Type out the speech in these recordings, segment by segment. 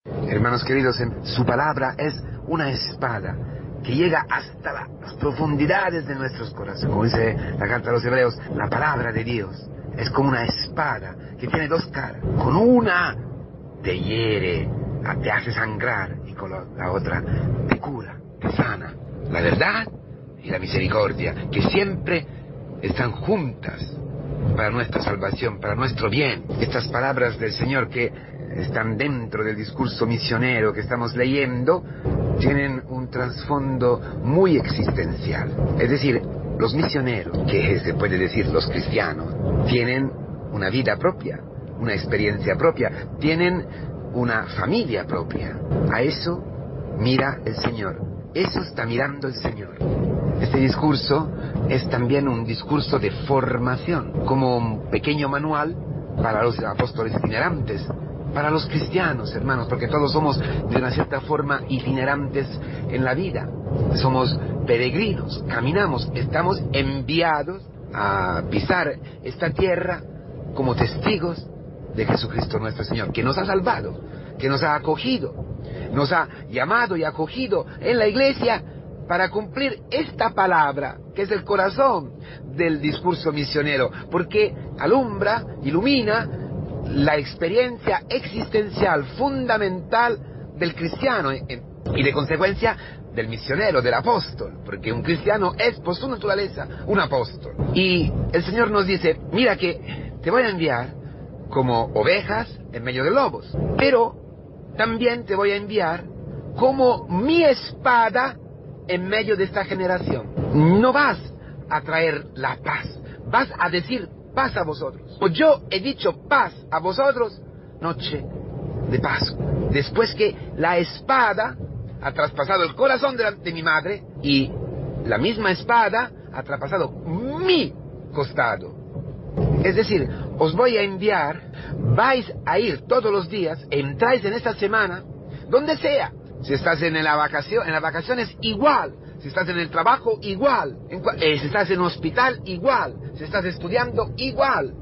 Hermanos queridos, su palabra es una espada que llega hasta las profundidades de nuestros corazones. Como dice la carta a los Hebreos, la palabra de Dios es como una espada que tiene dos caras. Con una te hiere, te hace sangrar, y con la otra te cura, te sana. La verdad y la misericordia, que siempre están juntas para nuestra salvación, para nuestro bien. Estas palabras del Señor que están dentro del discurso misionero que estamos leyendo tienen un trasfondo muy existencial. Es decir, los misioneros, que se puede decir los cristianos, tienen una vida propia, una experiencia propia, tienen una familia propia. A eso mira el Señor, eso está mirando el Señor. Este discurso es también un discurso de formación, como un pequeño manual para los apóstoles itinerantes, para los cristianos, hermanos, porque todos somos de una cierta forma itinerantes en la vida. Somos peregrinos, caminamos, estamos enviados a pisar esta tierra como testigos de Jesucristo nuestro Señor, que nos ha salvado, que nos ha acogido, nos ha llamado y acogido en la iglesia para cumplir esta palabra, que es el corazón del discurso misionero, porque alumbra, ilumina la experiencia existencial fundamental del cristiano y de consecuencia del misionero, del apóstol, porque un cristiano es por su naturaleza un apóstol. Y el Señor nos dice, mira que te voy a enviar como ovejas en medio de lobos, pero también te voy a enviar como mi espada en medio de esta generación. No vas a traer la paz, vas a decir paz a vosotros. Pues yo he dicho paz a vosotros, noche de Pascua. Después que la espada ha traspasado el corazón de mi madre y la misma espada ha traspasado mi costado. Es decir, os voy a enviar, vais a ir todos los días, entráis en esta semana, donde sea. Si estás en las vacaciones, igual. Si estás en el trabajo, igual. Si estás en un hospital, igual. Si estás estudiando, igual.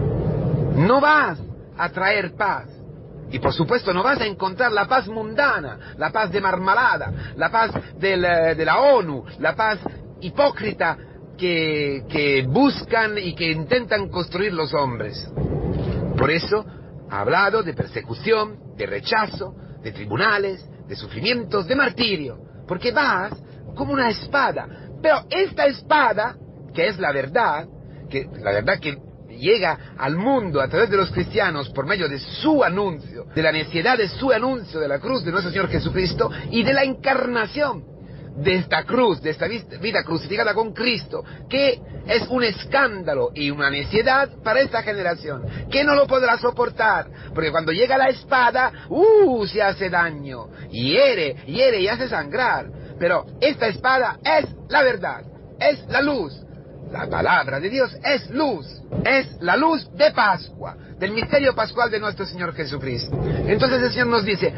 No vas a traer paz. Y por supuesto no vas a encontrar la paz mundana, la paz de marmalada, la paz de la ONU, la paz hipócrita que buscan y que intentan construir los hombres. Por eso ha hablado de persecución, de rechazo, de tribunales, de sufrimientos, de martirio, porque vas como una espada. Pero esta espada, que es la verdad que llega al mundo a través de los cristianos por medio de su anuncio, de la necesidad de su anuncio de la cruz de nuestro Señor Jesucristo y de la encarnación de esta cruz, de esta vida crucificada con Cristo, que es un escándalo y una necedad para esta generación, que no lo podrá soportar, porque cuando llega la espada, se hace daño, hiere y hace sangrar. Pero esta espada es la verdad, es la luz. La palabra de Dios es luz, es la luz de Pascua, del misterio pascual de nuestro Señor Jesucristo. Entonces el Señor nos dice,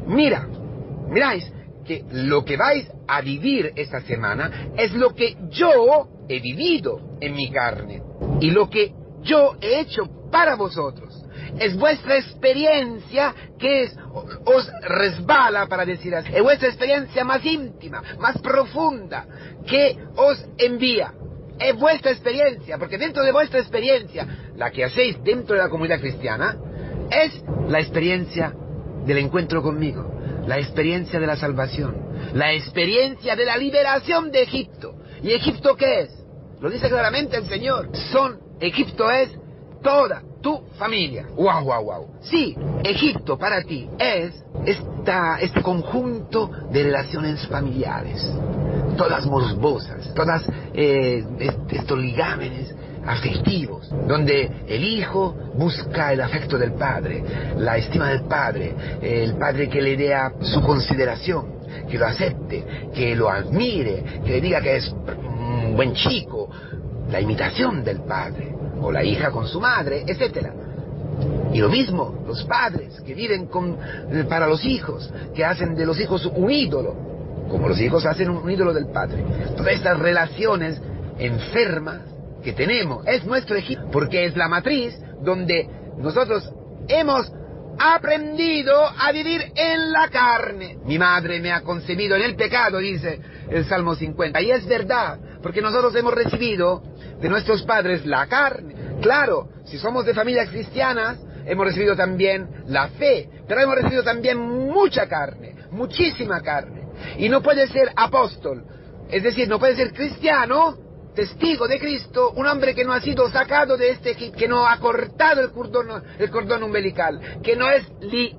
miráis que lo que vais a vivir esta semana es lo que yo he vivido en mi carne y lo que yo he hecho para vosotros. Es vuestra experiencia que os resbala, para decir así. Es vuestra experiencia más íntima, más profunda, que os envía. Es vuestra experiencia, porque dentro de vuestra experiencia, la que hacéis dentro de la comunidad cristiana, es la experiencia del encuentro conmigo, la experiencia de la salvación, la experiencia de la liberación de Egipto. ¿Y Egipto qué es? Lo dice claramente el Señor. Egipto es toda tu familia. ¡Wow! Sí, Egipto para ti es este conjunto de relaciones familiares, todas morbosas, todas estos ligámenes afectivos, donde el hijo busca el afecto del padre, la estima del padre, el padre que le dé su consideración, que lo acepte, que lo admire, que le diga que es un buen chico, la imitación del padre, o la hija con su madre, etc. Y lo mismo, los padres que viven para los hijos, que hacen de los hijos un ídolo, como los hijos hacen un ídolo del padre. Todas estas relaciones enfermas que tenemos es nuestro Egipto, porque es la matriz donde nosotros hemos aprendido a vivir en la carne. Mi madre me ha concebido en el pecado, dice el Salmo 50. Y es verdad, porque nosotros hemos recibido de nuestros padres la carne. Claro, si somos de familias cristianas, hemos recibido también la fe, pero hemos recibido también mucha carne, muchísima carne. Y no puede ser apóstol, es decir, no puede ser cristiano, testigo de Cristo, un hombre que no ha sido sacado de este Egipto, que no ha cortado el cordón umbilical, que no es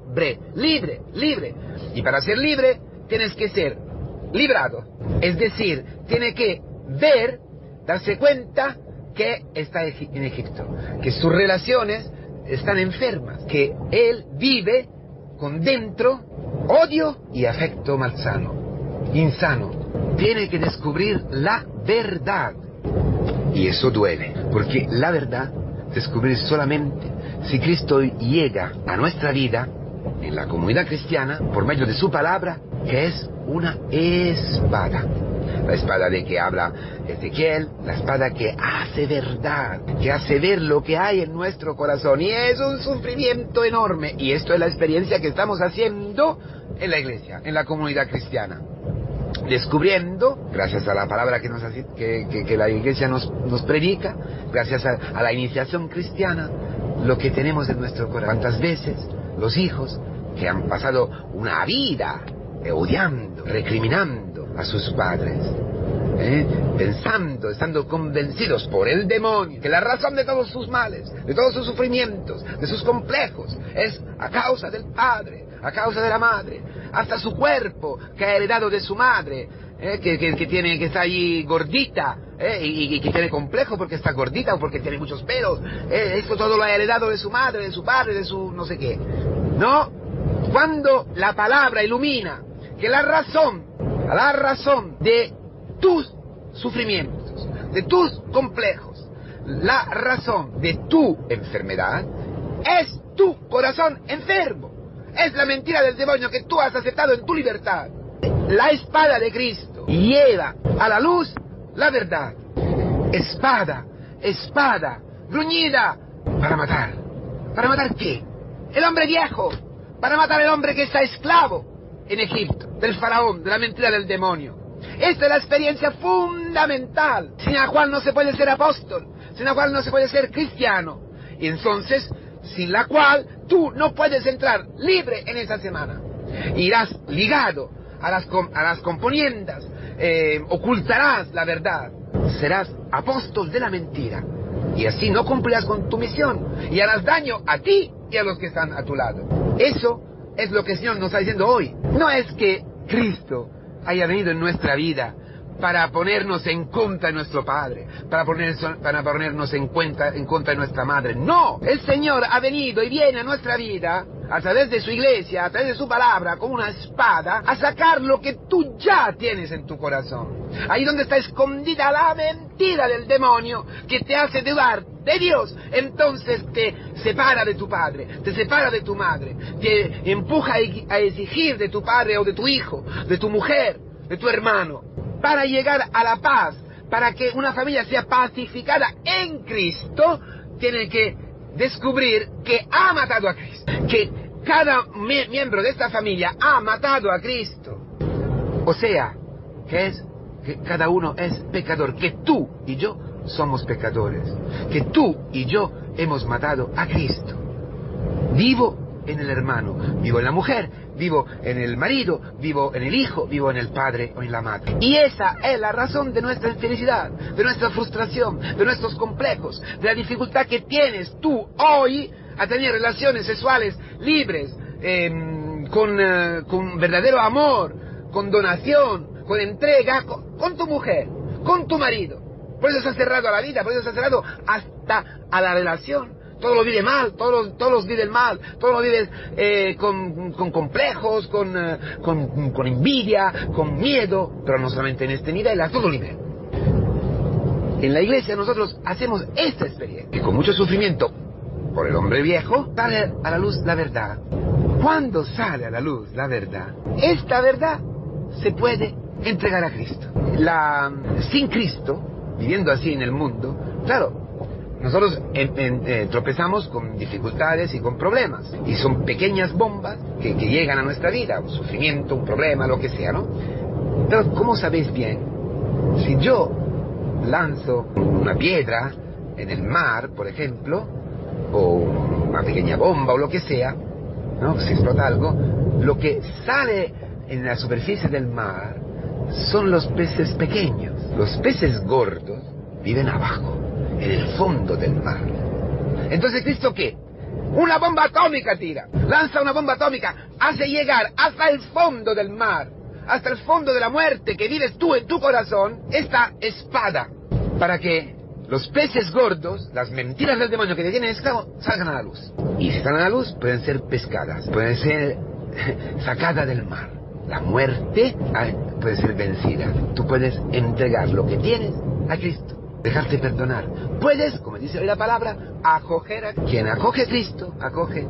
libre. Y para ser libre, tienes que ser librado. Es decir, tiene que ver, darse cuenta que está en Egipto, que sus relaciones están enfermas, que él vive con dentro odio y afecto malsano, insano. Tiene que descubrir la verdad. Y eso duele, porque la verdad descubrir solamente si Cristo llega a nuestra vida, en la comunidad cristiana, por medio de su palabra, que es una espada. La espada de que habla Ezequiel, la espada que hace verdad, que hace ver lo que hay en nuestro corazón. Y es un sufrimiento enorme. Y esto es la experiencia que estamos haciendo en la iglesia, en la comunidad cristiana. Descubriendo, gracias a la palabra que la iglesia nos predica, gracias a la iniciación cristiana, lo que tenemos en nuestro corazón. ¿Cuántas veces los hijos que han pasado una vida odiando, recriminando a sus padres, pensando, estando convencidos por el demonio que la razón de todos sus males, de todos sus sufrimientos, de sus complejos, es a causa del padre, a causa de la madre, hasta su cuerpo que ha heredado de su madre, que está ahí gordita, y que tiene complejo porque está gordita o porque tiene muchos pelos, esto todo lo ha heredado de su madre, de su padre, de su no sé qué. No, cuando la palabra ilumina que la razón de tus sufrimientos, de tus complejos, la razón de tu enfermedad es tu corazón enfermo. Es la mentira del demonio que tú has aceptado en tu libertad. La espada de Cristo lleva a la luz la verdad. Espada, gruñida, para matar. ¿Para matar qué? El hombre viejo. Para matar al hombre que está esclavo en Egipto, del faraón, de la mentira del demonio. Esta es la experiencia fundamental, sin la cual no se puede ser apóstol, sin la cual no se puede ser cristiano. Y entonces, sin la cual tú no puedes entrar libre en esa semana. Irás ligado a las componendas, ocultarás la verdad, serás apóstol de la mentira. Y así no cumplirás con tu misión y harás daño a ti y a los que están a tu lado. Eso es lo que el Señor nos está diciendo hoy. No es que Cristo haya venido en nuestra vida para ponernos en contra de nuestro Padre, para ponernos en contra de nuestra Madre. No, el Señor ha venido y viene a nuestra vida a través de su iglesia, a través de su palabra, con una espada, a sacar lo que tú ya tienes en tu corazón. Ahí donde está escondida la mentira del demonio que te hace dudar de Dios, entonces te separa de tu padre, te separa de tu madre, te empuja a exigir de tu padre o de tu hijo, de tu mujer, de tu hermano, para llegar a la paz, para que una familia sea pacificada en Cristo, tiene que descubrir que ha matado a Cristo, que cada miembro de esta familia ha matado a Cristo. O sea, que cada uno es pecador, que tú y yo somos pecadores, que tú y yo hemos matado a Cristo. Vivo en el hermano, vivo en la mujer, vivo en el marido, vivo en el hijo, vivo en el padre o en la madre. Y esa es la razón de nuestra infelicidad, de nuestra frustración, de nuestros complejos, de la dificultad que tienes tú hoy a tener relaciones sexuales libres, con verdadero amor, con donación, con entrega, con tu mujer, con tu marido. Por eso se ha cerrado a la vida, por eso se ha cerrado hasta a la relación. Todo lo vive mal, todos los viven mal, todos lo viven con complejos, con envidia, con miedo, pero no solamente en este nivel, a todo nivel. En la iglesia nosotros hacemos esta experiencia, que con mucho sufrimiento por el hombre viejo sale a la luz la verdad. ¿Cuándo sale a la luz la verdad? Esta verdad se puede entregar a Cristo. Sin Cristo, viviendo así en el mundo, claro, Nosotros tropezamos con dificultades y con problemas, y son pequeñas bombas que llegan a nuestra vida, un sufrimiento, un problema, lo que sea, ¿no? Pero ¿cómo sabéis bien? Si yo lanzo una piedra en el mar, por ejemplo, o una pequeña bomba o lo que sea, ¿no? Si explota algo, lo que sale en la superficie del mar son los peces pequeños. Los peces gordos viven abajo, en el fondo del mar. Entonces, ¿Cristo qué? Una bomba atómica tira, lanza una bomba atómica, hace llegar hasta el fondo del mar, hasta el fondo de la muerte que vives tú en tu corazón, esta espada, para que los peces gordos, las mentiras del demonio que te tienen esclavo, salgan a la luz. Y si salen a la luz, pueden ser pescadas, pueden ser sacadas del mar. La muerte puede ser vencida. Tú puedes entregar lo que tienes a Cristo, dejarte perdonar. Puedes, como dice hoy la palabra, acoger a quien acoge a Cristo, acoge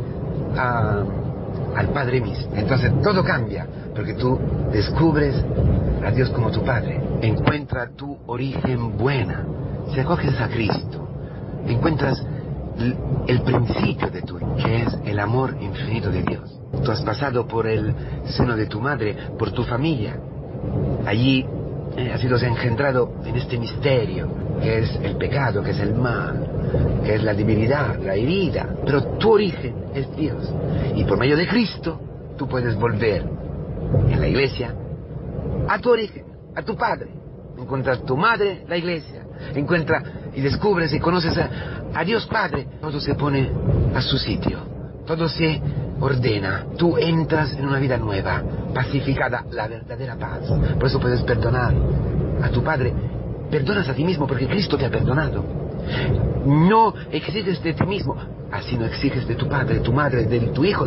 al Padre mismo. Entonces todo cambia, porque tú descubres a Dios como tu Padre. Encuentra tu origen buena. Si acoges a Cristo, encuentras el principio de tu, que es el amor infinito de Dios. Tú has pasado por el seno de tu madre, por tu familia. Allí has sido engendrado en este misterio, que es el pecado, que es el mal, que es la debilidad, la herida. Pero tu origen es Dios. Y por medio de Cristo, tú puedes volver en la iglesia a tu origen, a tu Padre. Encuentras tu madre, la iglesia. Encuentra y descubres y conoces a Dios Padre. Todo se pone a su sitio. Todo se ordena. Tú entras en una vida nueva, pacificada, la verdadera paz. Por eso puedes perdonar a tu Padre. Perdonas a ti mismo porque Cristo te ha perdonado. No exiges de ti mismo, así no exiges de tu padre, de tu madre, de tu hijo.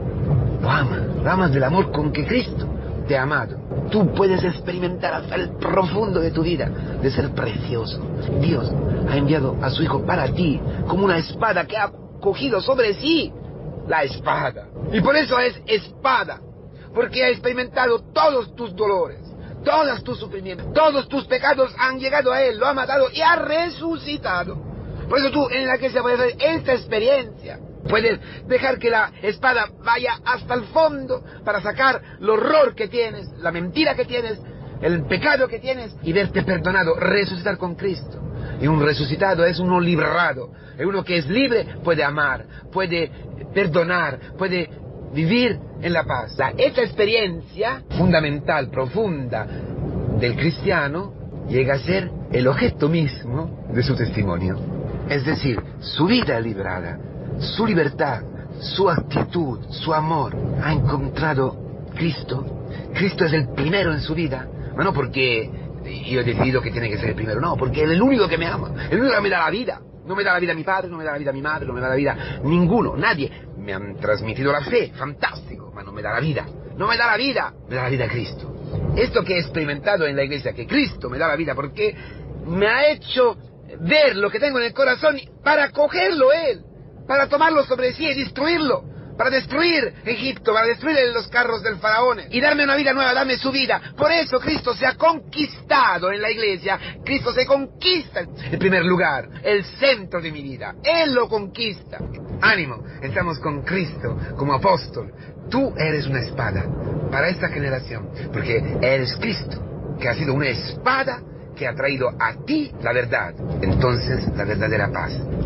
Lo amas del amor con que Cristo te ha amado. Tú puedes experimentar hasta el profundo de tu vida de ser precioso. Dios ha enviado a su Hijo para ti como una espada que ha cogido sobre sí la espada. Y por eso es espada, porque ha experimentado todos tus dolores, todos tus sufrimientos, todos tus pecados han llegado a Él, lo ha matado y ha resucitado. Por eso tú en la iglesia puedes hacer esta experiencia. Puedes dejar que la espada vaya hasta el fondo para sacar el horror que tienes, la mentira que tienes, el pecado que tienes y verte perdonado, resucitar con Cristo. Y un resucitado es uno liberado, es uno que es libre, puede amar, puede perdonar, puede vivir en la paz. Esta experiencia fundamental, profunda del cristiano llega a ser el objeto mismo de su testimonio. Es decir, su vida librada, su libertad, su actitud, su amor. Ha encontrado Cristo. Cristo es el primero en su vida. No porque yo he decidido que tiene que ser el primero, no, porque es el único que me ama, el único que me da la vida. No me da la vida mi padre, no me da la vida mi madre, no me da la vida ninguno, nadie. Me han transmitido la fe, fantástico, pero no me da la vida. No me da la vida, me da la vida Cristo. Esto que he experimentado en la iglesia, que Cristo me da la vida, porque me ha hecho ver lo que tengo en el corazón para cogerlo Él, para tomarlo sobre sí y destruirlo, para destruir Egipto, para destruir los carros del faraón y darme una vida nueva, darme su vida. Por eso Cristo se ha conquistado en la iglesia. Cristo se conquista el primer lugar, el centro de mi vida. Él lo conquista. Ánimo, estamos con Cristo como apóstol. Tú eres una espada para esta generación, porque eres Cristo, que ha sido una espada que ha traído a ti la verdad. Entonces, la verdadera paz.